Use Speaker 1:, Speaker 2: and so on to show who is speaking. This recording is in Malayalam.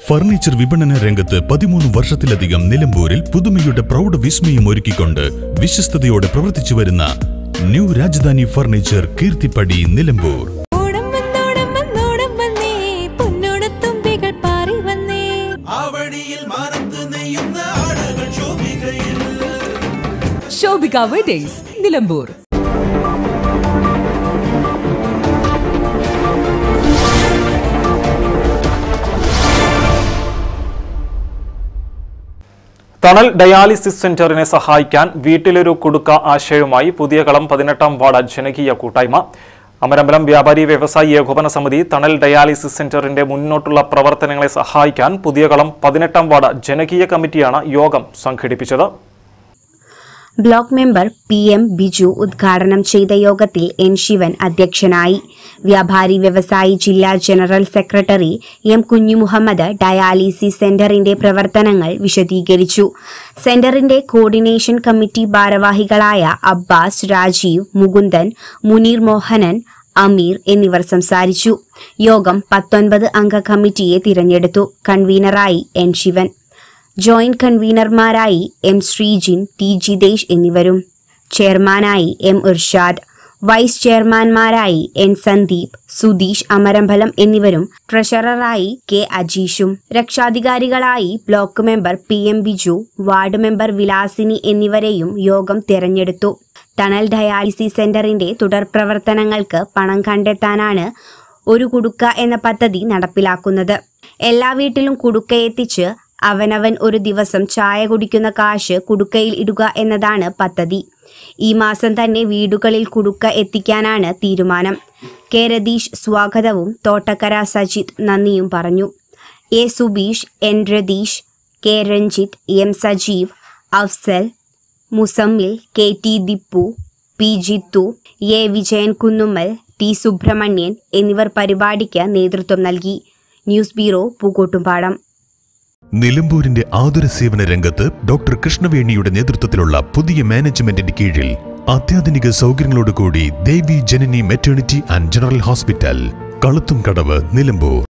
Speaker 1: ഫർണിച്ചർ വിപണന രംഗത്ത് 13 വർഷത്തിലധികം നിലമ്പൂരിൽ പുതുമയുടെ പ്രൗഢ വിസ്മയം ഒരുക്കിക്കൊണ്ട് വിശ്വസ്തയോടെ പ്രവർത്തിച്ചു വരുന്ന new Rajdhani furniture Keerthippadi Nilambur.
Speaker 2: Shobhika weddings Nilambur.
Speaker 3: Thanal dialysis സെന്ററിനെ സഹായിക്കാൻ വീട്ടിലൊരു കുടുക്ക ആശയവുമായി പുതിയകളം 18ാം വാർഡ് ജനകീയ കൂട്ടായ്മ. അമരമ്പലം വ്യാപാരി വ്യവസായി ഏകോപന സമിതി തണൽ ഡയാലിസിസ് സെന്ററിന്റെ മുന്നോട്ടുള്ള പ്രവർത്തനങ്ങളെ സഹായിക്കാൻ പുതിയകളം 18ാം വാർഡ് ജനകീയ കമ്മിറ്റിയാണ് യോഗം സംഘടിപ്പിച്ചത്.
Speaker 4: ബ്ലോക്ക് മെമ്പർ PM ബിജു ഉദ്ഘാടനം ചെയ്ത യോഗത്തിൽ N ശിവൻ അധ്യക്ഷനായി. വ്യാപാരി വ്യവസായി ജില്ലാ general secretary M Kunjumuhammed dialysis സെന്ററിന്റെ പ്രവർത്തനങ്ങൾ വിശദീകരിച്ചു. സെന്ററിന്റെ കോർഡിനേഷൻ കമ്മിറ്റി ഭാരവാഹികളായ അബ്ബാസ്, രാജീവ്, മുകുന്ദൻ, മുനീർ മോഹനൻ, അമീർ എന്നിവർ സംസാരിച്ചു. യോഗം 19 അംഗ കമ്മിറ്റിയെ തിരഞ്ഞെടുത്തു. കൺവീനറായി N ശിവൻ, ജോയിന്റ് കൺവീനർമാരായി M ശ്രീജിൻ, T ജിതേഷ് എന്നിവരും, ചെയർമാനായി M ഇർഷാദ്, വൈസ് ചെയർമാൻമാരായി N സന്ദീപ്, സുധീഷ് അമരമ്പലം എന്നിവരും, ട്രഷററായി K അജീഷും, രക്ഷാധികാരികളായി block member PM Biju, ward member Vilasini എന്നിവരെയും യോഗം തിരഞ്ഞെടുത്തു. തണൽ ഡയാലിസിസ് സെന്ററിന്റെ തുടർ പ്രവർത്തനങ്ങൾക്ക് പണം കണ്ടെത്താനാണ് ഒരു കുടുക്ക എന്ന പദ്ധതി നടപ്പിലാക്കുന്നത്. എല്ലാ വീട്ടിലും കുടുക്കയെത്തിച്ച് അവനവൻ ഒരു ദിവസം ചായ കുടിക്കുന്ന കാശ് കുടുക്കയിൽ ഇടുക എന്നതാണ് പദ്ധതി. ഈ മാസം തന്നെ വീടുകളിൽ കുടുക്ക എത്തിക്കാനാണ് തീരുമാനം. K രതീഷ് സ്വാഗതവും തോട്ടക്കര സജിത് നന്ദിയും പറഞ്ഞു. A Subeesh, N Ratheesh, K Ranjith, M Sajeev, Afsal, Muzammil, KT ദിപ്പു, P Jithu, A Vijayan Kunnummal, T Subramanian എന്നിവർ പരിപാടിക്ക് നേതൃത്വം നൽകി. News bureau, Pookkottumpadam.
Speaker 1: നിലമ്പൂരിന്റെ ആതുര സേവന രംഗത്ത് ഡോക്ടർ കൃഷ്ണവേണിയുടെ നേതൃത്വത്തിലുള്ള പുതിയ മാനേജ്മെന്റിന്റെ കീഴിൽ അത്യാധുനിക സൗകര്യങ്ങളോടുകൂടി Devi Janani maternity and general hospital, Kaluthumkadavu, Nilambur.